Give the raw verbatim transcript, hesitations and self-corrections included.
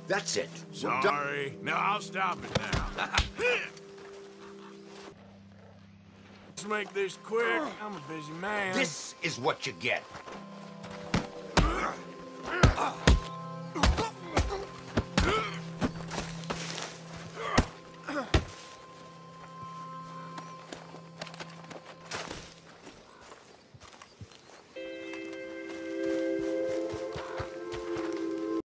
That's it. We're done. Sorry. No, I'll stop it now. Let's make this quick. I'm a busy man. This is what you get.